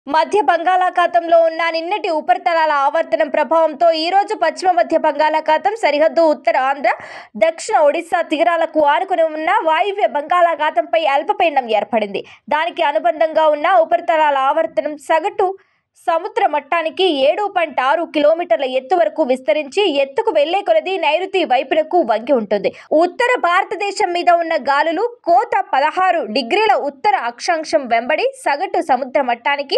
మధ్య బంగాళాఖాతంలో ఉన్న నిన్నటి ఉపరితలాల ఆవర్తనం ప్రభావంతో ఈ రోజు పశ్చిమ మధ్య బంగాళాఖాతం సరిహద్దు ఉత్తర ఆంధ్ర, దక్షిణ ఒడిశా తీరాలకు ఆనుకుని ఉన్న వాయువ్య బంగాళాఖాతంపై అల్పపీడనం ఏర్పడింది. దానికి అనుబంధంగా ఉన్న ఉపరితలాల ఆవర్తనం సగటు సముద్ర మట్టానికి 7.6 కిలోమీటర్ల ఎత్తు వరకు విస్తరించి ఎత్తుకు వెళ్లే కొలది నైరుతి వైపునకు వంగి ఉంటుంది. ఉత్తర భారతదేశం మీద ఉన్న గాలులు కోత 16 డిగ్రీల ఉత్తర అక్షాంశం వెంబడి సగటు సముద్ర మట్టానికి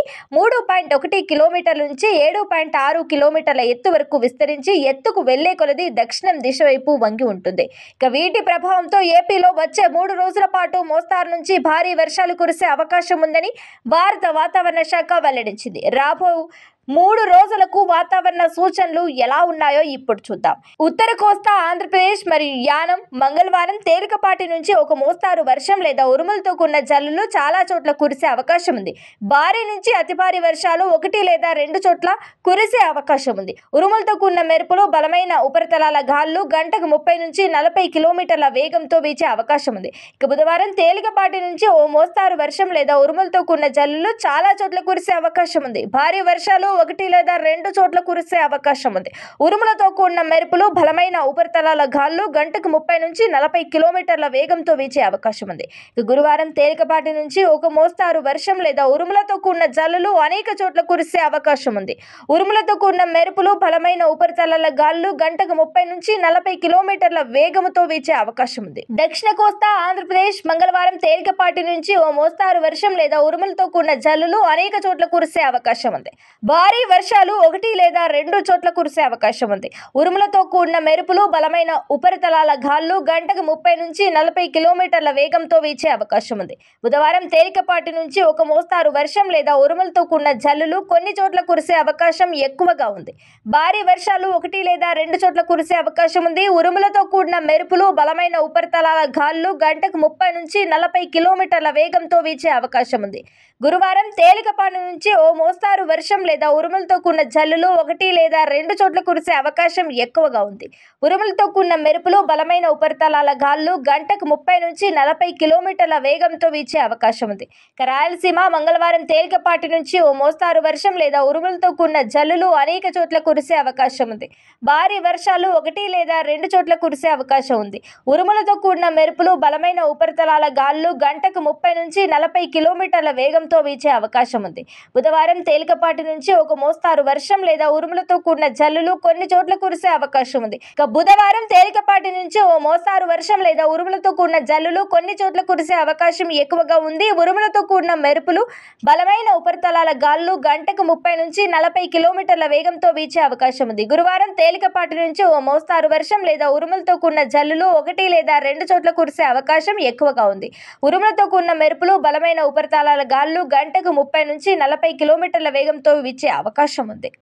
3.1 కిలోమీటర్ల నుంచి 7.6 కిలోమీటర్ల ఎత్తు వరకు విస్తరించి ఎత్తుకు వెళ్లే కొలది దక్షిణం దిశ వైపు వంగి ఉంటుంది. ఇక వీటి ప్రభావంతో ఏపీలో వచ్చే 3 రోజుల పాటు మోస్తారు నుంచి భారీ వర్షాలు కురిసే అవకాశం ఉందని భారత వాతావరణ శాఖ వెల్లడించింది. రాబో 3 రోజులకు వాతావరణ సూచనలు ఎలా ఉన్నాయో ఇప్పుడు చూద్దాం. ఉత్తర కోస్తా ఆంధ్రప్రదేశ్ మరియు యానం మంగళవారం తేలికపాటి నుంచి ఒక మోస్తారు వర్షం లేదా ఉరుములతో కూడిన జల్లులు చాలా చోట్ల కురిసే అవకాశం ఉంది. భారీ నుంచి అతి భారీ వర్షాలు 1 లేదా 2 చోట్ల కురిసే అవకాశం ఉంది. ఉరుములతో కూడిన మెరుపులు, బలమైన ఉపరితలాల గాలులు గంటకు 30 నుంచి 40 కిలోమీటర్ల వేగంతో వీచే అవకాశం ఉంది. ఇక బుధవారం తేలికపాటి నుంచి ఓ మోస్తారు వర్షం లేదా ఉరుములతో కూడిన జల్లులు చాలా చోట్ల కురిసే అవకాశం ఉంది. భారీ వర్షాలు 1 లేదా 2 చోట్ల కురిసే అవకాశం ఉంది. ఉరుములతో కూడిన మెరుపులు, బలమైన ఉపరితలాల గాలులు గంటకు 30 నుంచి 40 కిలోమీటర్ల వేగంతో వీచే అవకాశం ఉంది. గురువారం తేలికపాటి నుంచి ఒక మోస్తారు వర్షం లేదా ఉరుములతో కూడిన జల్లులు అనేక చోట్ల కురిసే అవకాశం ఉంది. ఉరుములతో కూడిన మెరుపులు, బలమైన ఉపరితలాల గాలులు గంటకు 30 నుంచి 40 కిలోమీటర్ల వేగంతో వీచే అవకాశం ఉంది. దక్షిణ కోస్తా ఆంధ్రప్రదేశ్ మంగళవారం తేలికపాటి నుంచి ఓ మోస్తారు వర్షం లేదా ఉరుములతో కూడిన జల్లులు అనేక చోట్ల కురిసే అవకాశం ఉంది. భారీ వర్షాలు 1 లేదా 2 చోట్ల కురిసే అవకాశం ఉంది. ఉరుములతో కూడిన మెరుపులు, బలమైన ఉపరితలాల గాలులు గంటకు 30 నుంచి 40 కిలోమీటర్ల వేగంతో వీచే అవకాశం ఉంది. బుధవారం తేలికపాటి నుంచి ఒక మోస్తారు వర్షం లేదా ఉరుములతో కూడిన జల్లులు కొన్ని చోట్ల కురిసే అవకాశం ఎక్కువగా ఉంది. భారీ వర్షాలు 1 లేదా 2 చోట్ల కురిసే అవకాశం ఉంది. ఉరుములతో కూడిన మెరుపులు, బలమైన ఉపరితలాల గాలులు గంటకు 30 నుంచి 40 కిలోమీటర్ల వేగంతో వీచే అవకాశం ఉంది. గురువారం తేలికపాటి నుంచి ఓ మోస్తారు వర్షం లేదా ఉరుములతో కూడిన జల్లులు 1 లేదా 2 చోట్ల కురిసే అవకాశం ఎక్కువగా ఉంది. ఉరుములతో కూడిన మెరుపులు, బలమైన ఉపరితలాల గాలులు గంటకు 30 నుంచి 40 కిలోమీటర్ల వేగంతో వీచే అవకాశం ఉంది. రాయలసీమ మంగళవారం తేలికపాటి నుంచి ఓ మోస్తారు వర్షం లేదా ఉరుములతో కూడిన జల్లులు అనేక చోట్ల కురిసే అవకాశం ఉంది. భారీ వర్షాలు 1 లేదా 2 చోట్ల కురిసే అవకాశం ఉంది. ఉరుములతో కూడిన మెరుపులు, బలమైన ఉపరితలాల గాలులు గంటకు 30 నుంచి 40 కిలోమీటర్ల వేగంతో వీచే అవకాశం ఉంది. బుధవారం తేలికపాటి నుంచి ఒక మోస్తారు వర్షం లేదా ఉరుములతో కూడిన జల్లులు కొన్ని చోట్ల కురిసే అవకాశం ఉంది. ఇక బుధవారం తేలికపాటి నుంచి ఓ మోస్తారు వర్షం లేదా ఉరుములతో కూడిన జల్లులు కొన్ని చోట్ల కురిసే అవకాశం ఎక్కువగా ఉంది. ఉరుములతో కూడిన మెరుపులు, బలమైన ఉపరితలాల గాలులు గంటకు 30 నుంచి 40 కిలోమీటర్ల వేగంతో వీచే అవకాశం ఉంది. గురువారం తేలికపాటి నుంచి ఓ మోస్తారు వర్షం లేదా ఉరుములతో కూడిన జల్లులు 1 లేదా 2 చోట్ల కురిసే అవకాశం ఎక్కువగా ఉంది. ఉరుములతో కూడిన మెరుపులు, బలమైన ఉపరితలాల గాలులు గంటకు 30 నుంచి 40 కిలోమీటర్ల వేగంతో వీచే అవకాశం ఉంది.